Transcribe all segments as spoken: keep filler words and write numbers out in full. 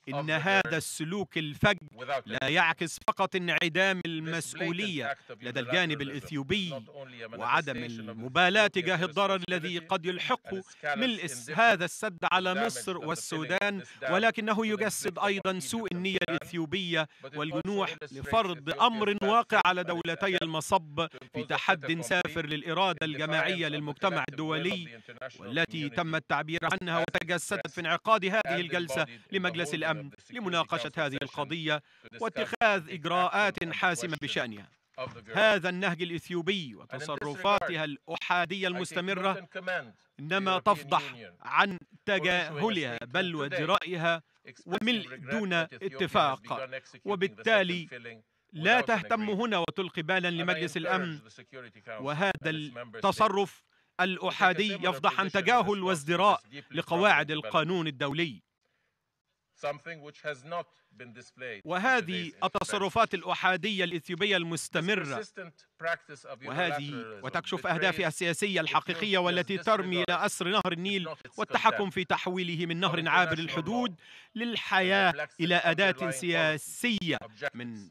إن هذا السلوك الفج لا يعكس فقط انعدام المسؤولية لدى الجانب الإثيوبي وعدم المبالاة تجاه الضرر الذي قد يلحقه ملء هذا السد على مصر والسودان، ولكنه يجسد أيضا سوء النية الإثيوبية والجنوح لفرض أمر واقع على دولتي المصب في تحد سافر للإرادة الجماعية للمجتمع الدولي، والتي تم التعبير عنها وتجسدت في انعقاد هذه الجلسة لمجلس الأمن لمناقشة هذه القضية واتخاذ إجراءات حاسمة بشأنها. هذا النهج الإثيوبي وتصرفاتها الأحادية المستمرة إنما تفضح عن تجاهلها بل وازدرائها وملء دون اتفاق، وبالتالي لا تهتم هنا وتلقي بالا لمجلس الأمن. وهذا التصرف الأحادي يفضح عن تجاهل وازدراء لقواعد القانون الدولي. وهذه التصرفات الأحادية الإثيوبية المستمرة وهذه وتكشف أهدافها السياسية الحقيقية والتي ترمي إلى أسر نهر النيل والتحكم في تحويله من نهر عابر الحدود للحياة إلى أداة سياسية من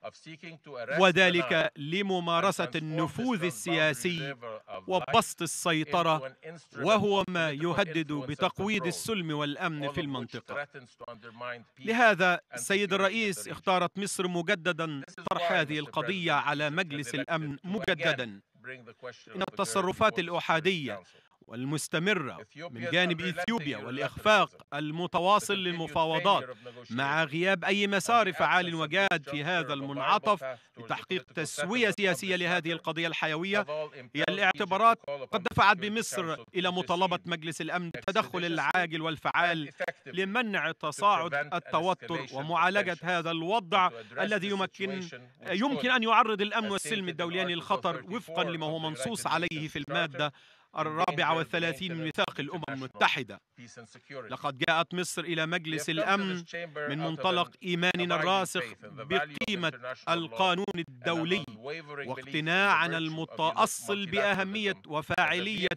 وذلك لممارسة النفوذ السياسي وبسط السيطرة، وهو ما يهدد بتقويض السلم والأمن في المنطقة. لهذا السيد الرئيس اختارت مصر مجددا طرح هذه القضية على مجلس الأمن مجددا. إن التصرفات الأحادية والمستمرة من جانب إثيوبيا والإخفاق المتواصل للمفاوضات مع غياب أي مسار فعال وجاد في هذا المنعطف لتحقيق تسوية سياسية لهذه القضية الحيوية هي الاعتبارات قد دفعت بمصر إلى مطالبة مجلس الأمن بالتدخل العاجل والفعال لمنع تصاعد التوتر ومعالجة هذا الوضع الذي يمكن يمكن أن يعرض الأمن والسلم الدوليين للخطر وفقا لما هو منصوص عليه في المادة الرابعة والثلاثين من ميثاق الأمم المتحدة. لقد جاءت مصر إلى مجلس الأمن من منطلق إيماننا الراسخ بقيمة القانون الدولي واقتناعنا المتأصل بأهمية وفاعلية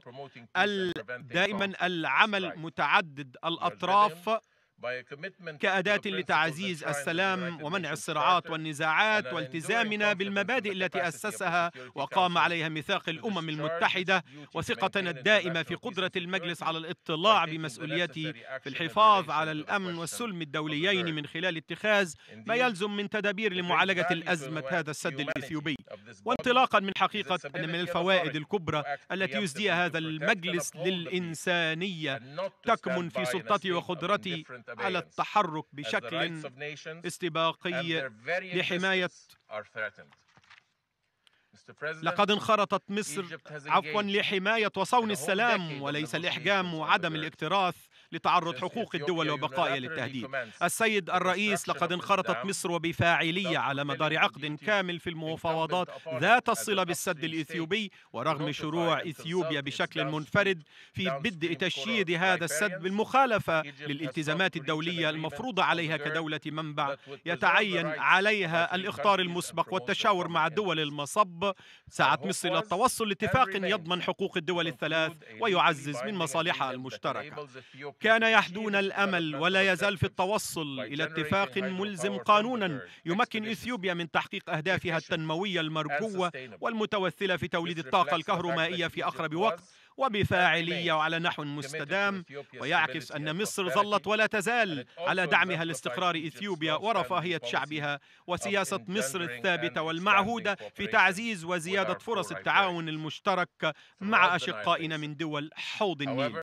دائما العمل متعدد الأطراف كأداة لتعزيز السلام ومنع الصراعات والنزاعات، والتزامنا بالمبادئ التي أسسها وقام عليها ميثاق الأمم المتحدة، وثقتنا الدائمة في قدرة المجلس على الاطلاع بمسؤوليته في الحفاظ على الأمن والسلم الدوليين من خلال اتخاذ ما يلزم من تدابير لمعالجة الأزمة هذا السد الإثيوبي. وانطلاقا من حقيقة أن من الفوائد الكبرى التي يسديها هذا المجلس للإنسانية تكمن في سلطته وقدرته على التحرك بشكل استباقي لحماية. لقد انخرطت مصر عفوا لحماية وصون السلام وليس الإحجام وعدم الاكتراث لتعرض حقوق الدول وبقائها للتهديد. السيد الرئيس، لقد انخرطت مصر وبفاعلية على مدار عقد كامل في المفاوضات ذات الصلة بالسد الإثيوبي، ورغم شروع إثيوبيا بشكل منفرد في بدء تشييد هذا السد بالمخالفة للالتزامات الدولية المفروضة عليها كدولة منبع، يتعين عليها الإخطار المسبق والتشاور مع دول المصب. سعت مصر إلى التوصل لاتفاق يضمن حقوق الدول الثلاث ويعزز من مصالحها المشتركة. كان يحدون الأمل ولا يزال في التوصل إلى اتفاق ملزم قانونا يمكن إثيوبيا من تحقيق أهدافها التنموية المرجوة والمتوثلة في توليد الطاقة الكهرومائية في أقرب وقت وبفاعلية وعلى نحو مستدام، ويعكس أن مصر ظلت ولا تزال على دعمها لاستقرار إثيوبيا ورفاهية شعبها، وسياسة مصر الثابتة والمعهودة في تعزيز وزيادة فرص التعاون المشترك مع أشقائنا من دول حوض النيل.